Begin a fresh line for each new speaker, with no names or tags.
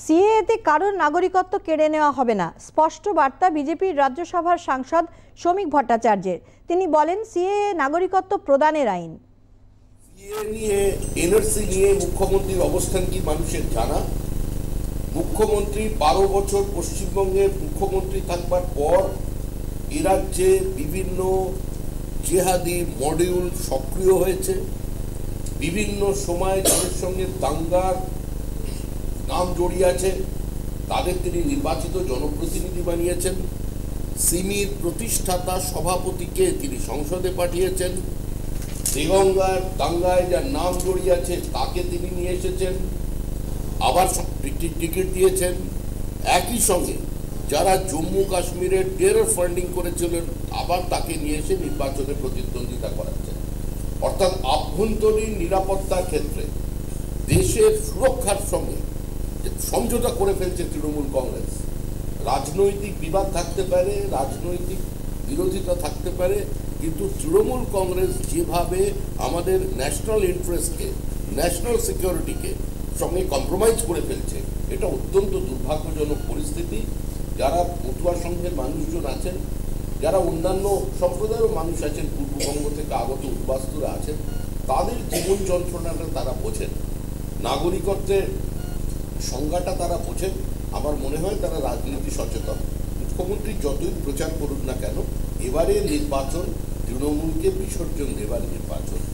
সিএএতে কারোর নাগরিকত্ব কেড়ে নেওয়া হবে না, স্পষ্ট বার্তা বিজেপির রাজ্যসভার সাংসদ শ্রমিক ভট্টাচার্যের। তিনি বলেন, সিএএ নাগরিকত্ব প্রদানের আইন।
সিএএ নিয়ে, এনআরসি নিয়ে মুখ্যমন্ত্রীর অবস্থান কি মানুষের জানা? মুখ্যমন্ত্রী 12 বছর পশ্চিমবঙ্গের মুখ্যমন্ত্রী থাকবার পর এ রাজ্যে বিভিন্ন জেহাদি মডিউল সক্রিয় হয়েছে। বিভিন্ন সময় যাদের সঙ্গে দাঙ্গার নাম জড়িয়ে আছে তাদের তিনি নির্বাচিত জনপ্রতিনিধি বানিয়েছেন। সিমির প্রতিষ্ঠাতা সভাপতিকে তিনি সংসদে পাঠিয়েছেন। দেগঙ্গার দাঙ্গায় যার নাম জড়িয়ে আছে তাকে তিনি নিয়ে এসেছেন, আবার টিকিট দিয়েছেন। একই সঙ্গে যারা জম্মু কাশ্মীরের টেরর ফান্ডিং করেছিলেন আবার তাকে নিয়ে এসে নির্বাচনে প্রতিদ্বন্দ্বিতা করাচ্ছেন। অর্থাৎ আভ্যন্তরীণ নিরাপত্তার ক্ষেত্রে দেশের সুরক্ষার সঙ্গে সমঝোতা করে ফেলছে তৃণমূল কংগ্রেস। রাজনৈতিক বিবাদ থাকতে পারে, রাজনৈতিক বিরোধিতা থাকতে পারে, কিন্তু তৃণমূল কংগ্রেস যেভাবে আমাদের ন্যাশনাল ইন্টারেস্টকে, ন্যাশনাল সিকিউরিটিকে সঙ্গে কম্প্রোমাইজ করে ফেলছে, এটা অত্যন্ত দুর্ভাগ্যজনক পরিস্থিতি। যারা পটুয়া সংঘের মানুষজন আছেন, যারা অন্যান্য সম্প্রদায়েরও মানুষ আছেন, পূর্ববঙ্গ থেকে আগত উদ্বাস্তুরা আছেন, তাদের জীবন যন্ত্রণাটা তারা বোঝেন, নাগরিকত্বের সংজ্ঞাটা তারা বোঝেন। আমার মনে হয় তারা রাজনীতি সচেতন। মুখ্যমন্ত্রী যতই প্রচার করুন না কেন, এবারে নির্বাচন তৃণমূলকে বিসর্জন দেবার নির্বাচন।